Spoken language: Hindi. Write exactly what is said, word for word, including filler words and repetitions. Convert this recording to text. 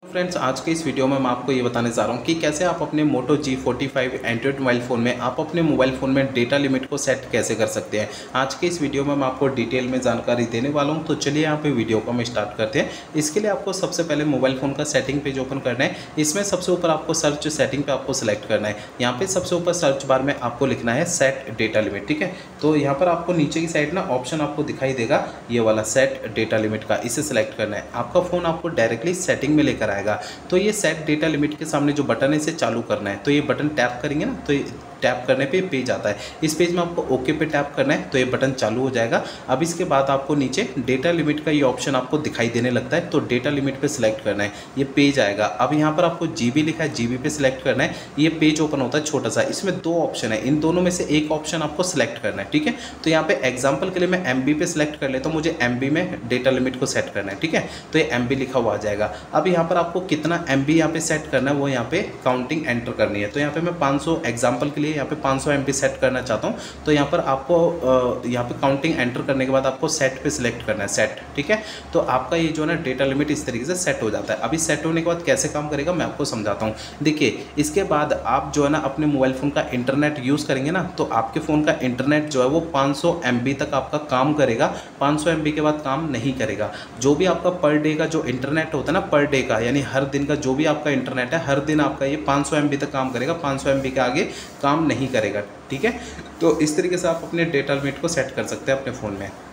फ्रेंड्स, आज के इस वीडियो में मैं आपको ये बताने जा रहा हूँ कि कैसे आप अपने Moto G forty five android mobile phone में आप अपने मोबाइल फ़ोन में डेटा लिमिट को सेट कैसे कर सकते हैं। आज के इस वीडियो में मैं आपको डिटेल में जानकारी देने वाला हूँ। तो चलिए यहाँ पे वीडियो को हम स्टार्ट करते हैं। इसके लिए आपको सबसे पहले मोबाइल फ़ोन का सेटिंग पेज ओपन करना है। इसमें सबसे ऊपर आपको सर्च सेटिंग पर आपको सेलेक्ट करना है। यहाँ पर सबसे ऊपर सर्च बार में आपको लिखना है सेट डेटा लिमिट। ठीक है, तो यहाँ पर आपको नीचे की साइड ना ऑप्शन आपको दिखाई देगा, ये वाला सेट डेटा लिमिट का, इसे सेलेक्ट करना है। आपका फ़ोन आपको डायरेक्टली सेटिंग में लेकर आएगा। तो ये सेट डेटा लिमिट के सामने जो बटन है इसे चालू करना है। तो ये बटन टैप करेंगे ना, तो ये टैप करने पे पेज आता है। इस पेज में आपको ओके पे टैप करना है, तो ये बटन चालू हो जाएगा। अब इसके बाद आपको नीचे डेटा लिमिट का ये ऑप्शन आपको दिखाई देने लगता है, तो डेटा लिमिट पे सिलेक्ट करना है, ये पेज आएगा। अब यहाँ पर आपको जीबी लिखा है, जीबी पे सिलेक्ट करना है। ये पेज ओपन होता है छोटा सा, इसमें दो ऑप्शन है, इन दोनों में से एक ऑप्शन आपको सिलेक्ट करना है। ठीक है, तो यहाँ पे एग्जाम्पल के लिए मैं एम बी पे सिलेक्ट कर लेता हूँ, मुझे एम बी में डेटा लिमिट को सेट करना है। ठीक है, तो ये एम बी लिखा हुआ आ जाएगा। अब यहाँ पर आपको कितना एम बी यहाँ पे सेट करना है वो यहाँ पे काउंटिंग एंटर करनी है। तो यहाँ पे मैं पाँच सौ एग्जाम्पल के लिए यहाँ पे पाँच सौ एम बी सेट करना चाहता हूँ। तो यहाँ पर आपको यहाँ पे काउंटिंग एंटर करने के बाद आपको सेट पे सिलेक्ट करना है, सेट। ठीक है, तो आपका ये जो है ना डेटा लिमिट इस तरीके से सेट हो जाता है। अभी सेट होने के बाद कैसे काम करेगा मैं आपको समझाता हूँ। देखिए, इसके बाद आप जो है ना अपने मोबाइल फ़ोन का इंटरनेट यूज़ करेंगे ना, तो आपके फ़ोन का इंटरनेट जो है वो पाँच सौ एम बी तक आपका काम करेगा। पाँच सौ एम बी के बाद काम नहीं करेगा। जो भी आपका पर डे का जो इंटरनेट होता है ना, पर डे का यानी हर दिन का जो भी आपका इंटरनेट है, हर दिन आपका ये पाँच सौ एम बी तक काम करेगा। पाँच सौ एम बी के आगे काम नहीं करेगा। ठीक है, तो इस तरीके से आप अपने डेटा लिमिट को सेट कर सकते हैं अपने फ़ोन में।